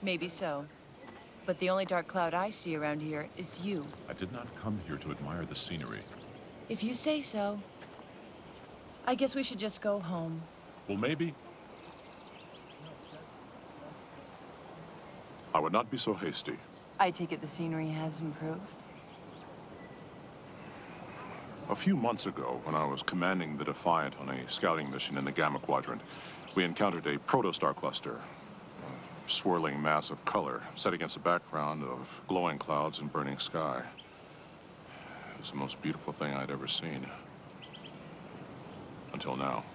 Maybe so. But the only dark cloud I see around here is you. I did not come here to admire the scenery. If you say so. I guess we should just go home. Well, maybe. I would not be so hasty. I take it the scenery has improved. A few months ago, when I was commanding the Defiant on a scouting mission in the Gamma Quadrant, we encountered a protostar cluster. A swirling mass of color, set against a background of glowing clouds and burning sky. It was the most beautiful thing I'd ever seen. Until now.